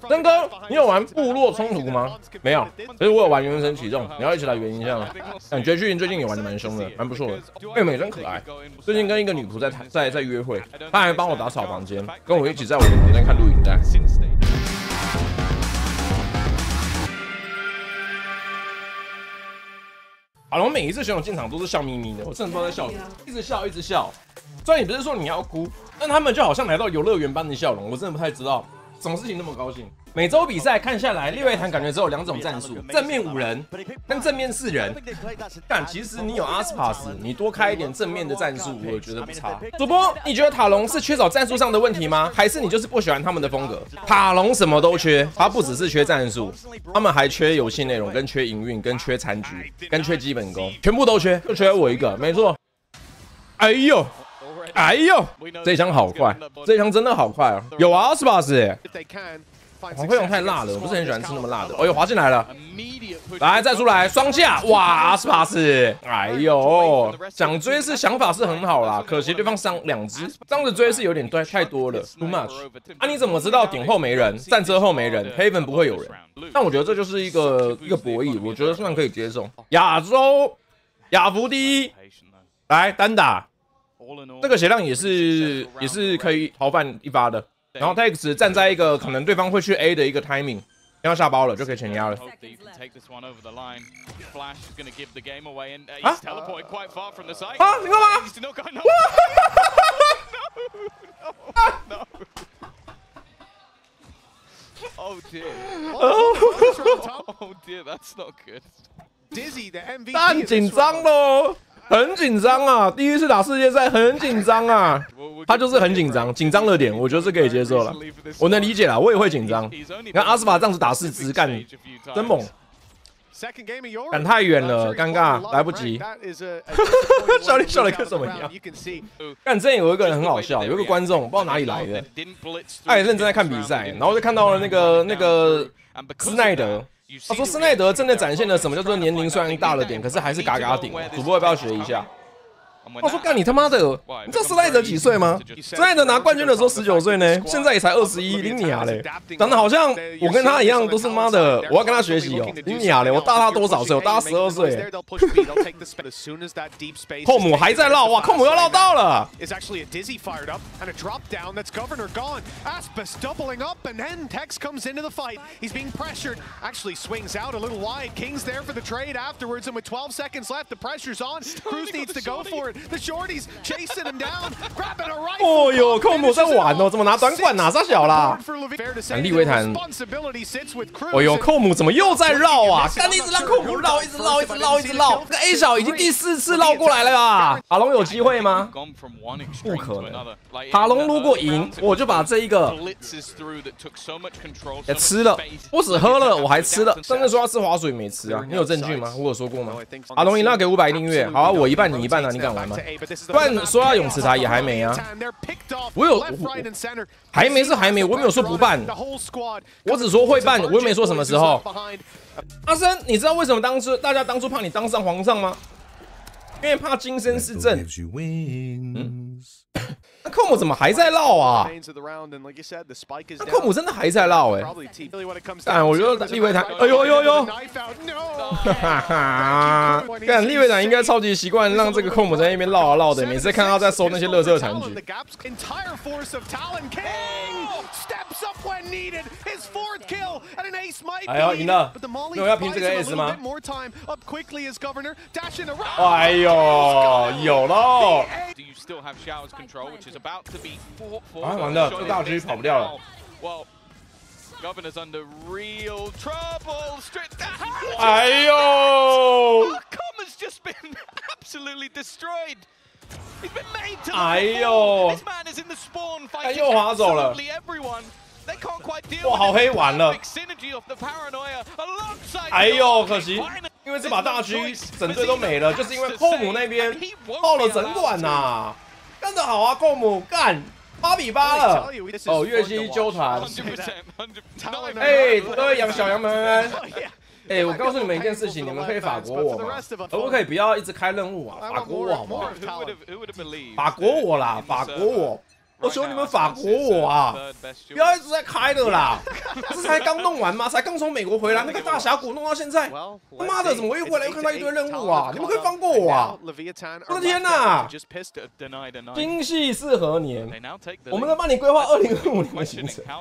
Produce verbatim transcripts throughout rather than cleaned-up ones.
真哥，你有玩部落冲突吗？没有，可是我有玩原神启动，你要一起来圆一下吗？感觉巨人最近也玩的蛮凶的，蛮不错的。妹妹真可爱，最近跟一个女仆在在在约会，她还帮我打扫房间，跟我一起在我的房间看录影带。阿龙每一次选手进场都是笑眯眯的，我真的不知道在笑什么，一直笑一直笑。虽然你不是说你要哭，但他们就好像来到游乐园般的笑容，我真的不太知道什么事情那么高兴。每周比赛看下来，利维坦感觉只有两种战术：正面五人跟正面四人。但其实你有阿斯帕斯，你多开一点正面的战术，我觉得不差。主播，你觉得塔隆是缺少战术上的问题吗？还是你就是不喜欢他们的风格？塔隆什么都缺，他不只是缺战术，他们还缺游戏内容、跟缺营运、跟缺残局、跟缺基本功，全部都缺，就缺我一个，没错。哎呦！哎呦，这一枪好快，这一枪真的好快啊！有阿斯帕斯耶，黄飞龙太辣了，我不是很喜欢吃那么辣的。哎呦，滑进来了，来再出来双下，哇，阿斯帕斯，哎呦，想追是想法是很好啦，可惜对方伤两只，这样子追是有点对太多了 ，too much。啊，你怎么知道顶后没人，战车后没人 ，Haven 不会有人？但我觉得这就是一个一个博弈，我觉得算可以接受。亚洲亚服第一，来单打。这个血量也是也是可以逃犯一发的，然后 Tex 站在一个可能对方会去 A 的一个 timing， 要下包了就可以全压了。啊？啊？你干嘛？哇！Oh dear! Oh dear! That's not good. Dizzy the M V P. 但紧张喽。很紧张啊！第一次打世界赛很紧张啊，他就是很紧张，紧张了点，我觉得是可以接受了，我能理解啦，我也会紧张。你看阿斯法这样子打四支，干真猛，赶太远了，尴尬，来不及。笑你笑的跟什么一样？干之前有一个人很好笑，有一个观众不知道哪里来的，他也认真在看比赛，然后就看到了那个那个斯奈德。他说：“斯奈德真的展现了什么叫做年龄虽然大了点，可是还是嘎嘎顶。主播要不要学一下？”我说：“干你他妈的！你知道斯奈德几岁吗？斯奈德拿冠军的时候十九岁呢，现在也才二十一，林你啊嘞，长得好像我跟他一样，都是妈的，我要跟他学习哦，林你啊嘞，我大他多少岁？我大他十二岁。寇姆还在绕哇，寇姆要绕到了。” The shorties chasing him down, grabbing a rifle. 哦呦，寇姆在玩哦，怎么拿短管拿傻小啦？利维坦，哦呦，寇姆怎么又在绕啊？干一直让寇姆绕，一直绕，一直绕，一直绕。这个 A 小已经第四次绕过来了吧？塔隆有机会吗？不可能。塔隆如果赢，我就把这一个也吃了，不止喝了，我还吃了。真的说要吃滑水没吃啊？你有证据吗？我有说过吗？塔隆赢那给五百订阅，好啊，我一半你一半啊，你敢玩？不然说要泳池台也还没啊，我有我还没是还没，我没有说不办，我只说会办，我又没说什么时候。阿生，你知道为什么当初大家当初怕你当上皇上吗？因为怕金身是正。嗯，那寇姆怎么还在绕啊？那寇姆真的还在绕哎！但我觉得利维坦，哎呦呦呦！哈哈，看利维坦应该超级习惯让这个寇姆在那边绕啊绕的，每次看到在收那些垃圾残局。哎呀，赢了！那我要拼这个 S 吗？哎呦，有喽！啊，完了，这大狙跑不掉了。哎呦！哎呦！哎，又滑走了。哇，好黑，完了！哎呦，可惜，因为这把大狙整队都没了，就是因为寇姆那边爆了整管呐。干得好啊，寇姆干八比八了。哦，月西纠团。哎，各位养小羊们。哎，我告诉你们一件事情，你们可以法国我吗？可不可以不要一直开任务啊？法国我好不好？法国我啦，法国我。 我求你们法国我啊，不要一直在开了啦！这才刚弄完吗？才刚从美国回来，那个大峡谷弄到现在，他妈的怎么我又回来又看到一堆任务啊？你们可以放过我啊！我的天哪！今夕是何年？我们在帮你规划二零二五年的行程。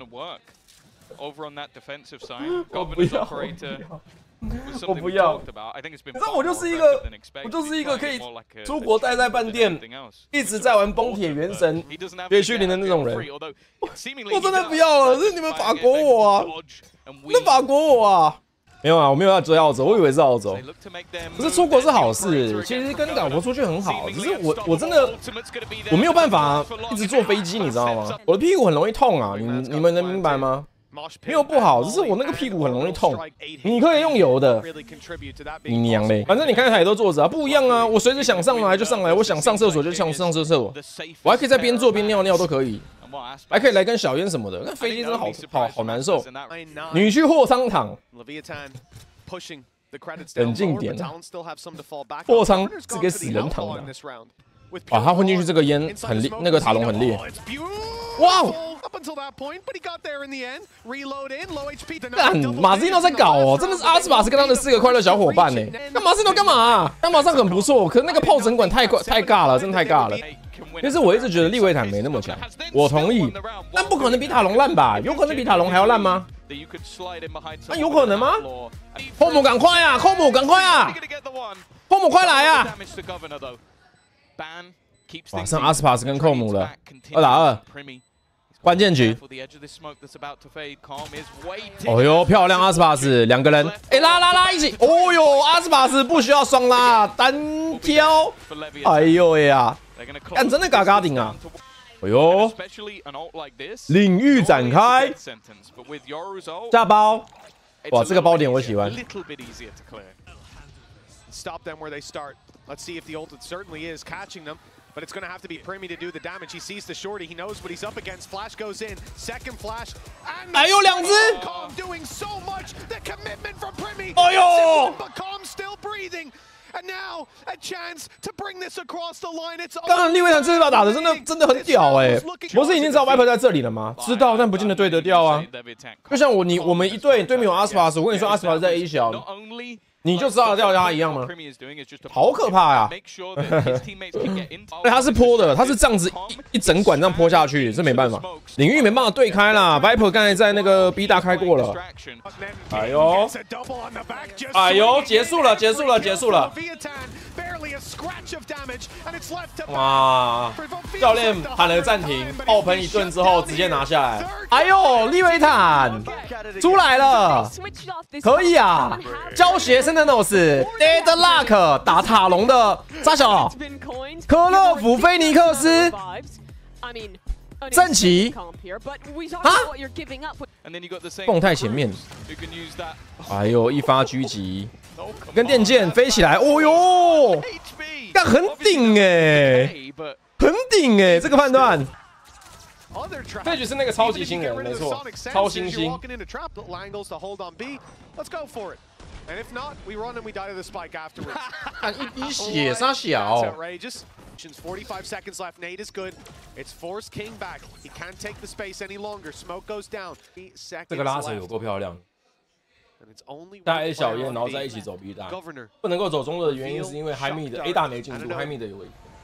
我不要，我不要。可是我就是一个，我就是一个可以出国待在饭店，一直在玩崩铁原神、别虚灵的那种人。我真的不要了，是你们法国我啊，那法国我啊。没有啊，我没有要追澳洲，我以为是澳洲。可是出国是好事，其实跟老婆出去很好。只是我我真的我没有办法一直坐飞机，你知道吗？我的屁股很容易痛啊，你你们能明白吗？没有不好，只是我那个屁股很容易痛。你可以用油的，你娘嘞！反正你看台也都坐着啊，不一样啊。我随时想上来就上来，我想上厕所就上上厕所，我还可以在边坐边尿尿都可以，还可以来根小烟什么的。那飞机真的好好好难受。你去货仓躺，冷静点啊！货仓是给死人躺的。哇，他混进去这个烟很烈，那个塔隆很烈。哇！干，马斯诺在搞哦，真的是阿斯巴斯跟他的四个快乐小伙伴呢。那马斯诺干嘛、啊？他马上很不错，可是那个炮整管太太尬了，真的太尬了。其实我一直觉得利维坦没那么强，我同意，但不可能比塔隆烂吧？有可能比塔隆还要烂吗？那、啊、有可能吗？后母赶快啊！后母赶快啊！后母快来啊！哇，剩阿斯帕斯跟寇姆了，二打二，关键局。哦呦，漂亮阿斯帕斯，两个人，哎、欸、拉拉拉一起，哦呦，阿斯帕斯不需要双拉，单挑，哎呦呀，干真的嘎嘎顶啊！哎呦，领域展开，下包，哇，这个包点我喜欢。Let's see if the ult certainly is catching them, but it's going to have to be Primi to do the damage. He sees the shorty, he knows what he's up against. Flash goes in, second flash, and 哎呦，两只 doing so much. The commitment from Primi. 哎呦 Become still breathing. And now a chance to bring this across the line. It's 刚刚利维坦这把打的真的真的很屌哎、欸！不是已经知道 Viper 在这里了吗？知道，但不见得对得掉啊。就像我你我们一队对面有阿斯帕斯，我跟你说阿斯帕斯在 A 小。你就知道掉他一样吗？好可怕呀、啊！他是泼的，他是这样子一一整管这样泼下去，这没办法，领域没办法对开啦。Viper 刚才在那个 B 大开过了，哎呦，哎呦，结束了，结束了，结束了！哇，教练喊了暂停，爆喷一顿之后直接拿下来。哎呦，利维坦出来了，可以啊，教学生。Deadlock 打塔隆的扎小科勒弗菲尼克斯正奇啊，蹦太前面，哎呦一发狙击跟电剑飞起来，哦呦，干很顶哎、欸，很顶哎、欸，这个判断。这局是那个超级新人，没错，超新星。And if not, we run and we die to the spike afterwards. 看一滴血，杀小。forty-five seconds left. Nade is good. It's forced King back. He can't take the space any longer. Smoke goes down. 这个拉扯有够漂亮。带 A 小烟，然后再一起走 B 大。不能够走中路的原因是因为 High Mid 的 A 大没进入 ，High Mid 的有。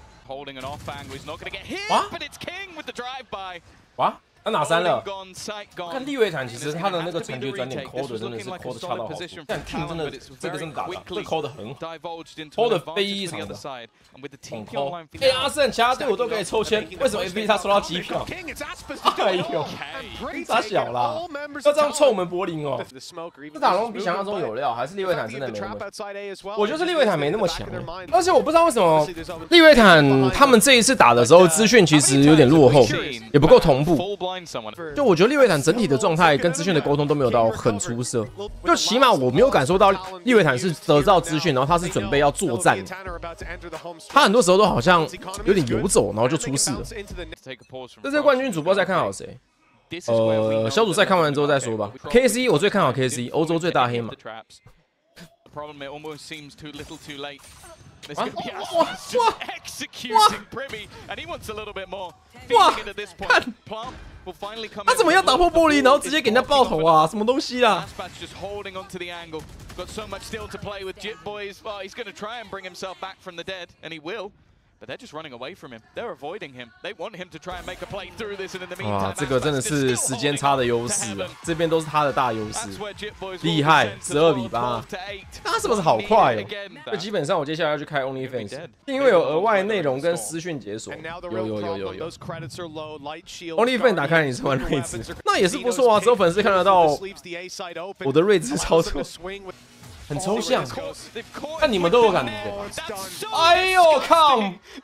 哇？哇？他拿三了，看利维坦，其实他的那个传绝转点抠的真的是抠的恰到好处。但 King 真的这个真的打的，这抠的很好，抠的非常的很抠。哎，阿胜其他队伍都可以抽签，为什么 F P 他抽到机票？哎呦，傻小啦，要这样臭我们柏林哦。这塔隆比想象中有料，还是利维坦真的没那么？我觉得是利维坦没那么强，而且我不知道为什么利维坦他们这一次打的时候资讯其实有点落后，也不够同步。就我觉得利维坦整体的状态跟资讯的沟通都没有到很出色，就起码我没有感受到利维坦是得到资讯，然后他是准备要作战，他很多时候都好像有点游走，然后就出事了。这次冠军主播在看好谁？呃，小组赛看完之后再说吧。K C 我最看好 K C， 欧洲最大黑马。 There's gonna be Aspas just executing Privy, and he wants a little bit more. Feeding it at this point. Plant will finally come in. 他怎么样打破玻璃，然后直接给人家爆头啊？什么东西啦 Aspas just holding onto the angle. Got so much still to play with Jit Boys. Well, he's gonna try and bring himself back from the dead, and he will. But they're just running away from him. They're avoiding him. They want him to try and make a play through this, and in the meantime, 哇，这个真的是时间差的优势啊，这边都是他的大优势，厉害，十二比八，他是不是好快哦？那基本上我接下来要去开 OnlyFans， 因为有额外内容跟私讯解锁，有有有有有。OnlyFans 打开你是玩睿智，那也是不错啊，只有粉丝看得到我的睿智操作。很抽象，但你们都有感觉。哎呦靠！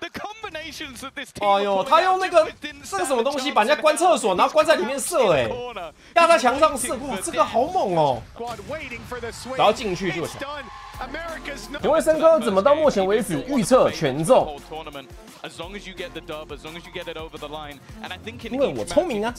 哎呦，他用那个这个什么东西把人家关厕所，然后关在里面射，哎，压在墙上射，哇，这个好猛哦！然后进去就抢。请问森哥怎么到目前为止预测全中？因为我聪明啊！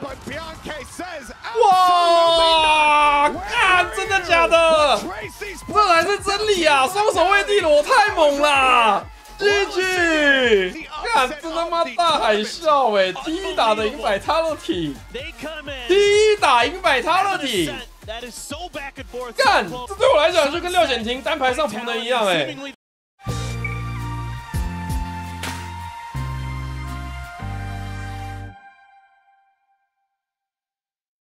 哇！看，真的假的？这才是真理啊！双手位地罗太猛啦 ！G G！ 看，这他妈大海啸哎！第一打的赢百 Vitality， 第一打赢百 Vitality。干，这对我来讲就跟廖显廷单排上福能一样哎、欸，